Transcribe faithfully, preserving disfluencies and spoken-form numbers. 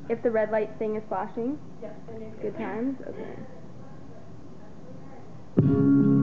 If the red light thing is flashing? Yeah. Good times? Okay.